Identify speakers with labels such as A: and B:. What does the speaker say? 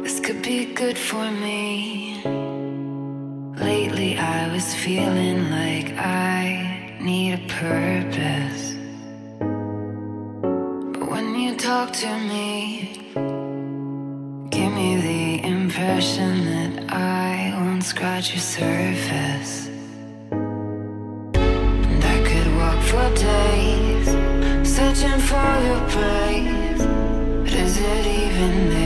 A: This could be good for me. Lately I was feeling like I need a purpose. But when you talk to me, give me the impression that I won't scratch your surface. And I could walk for days, searching for your praise, but is it even there?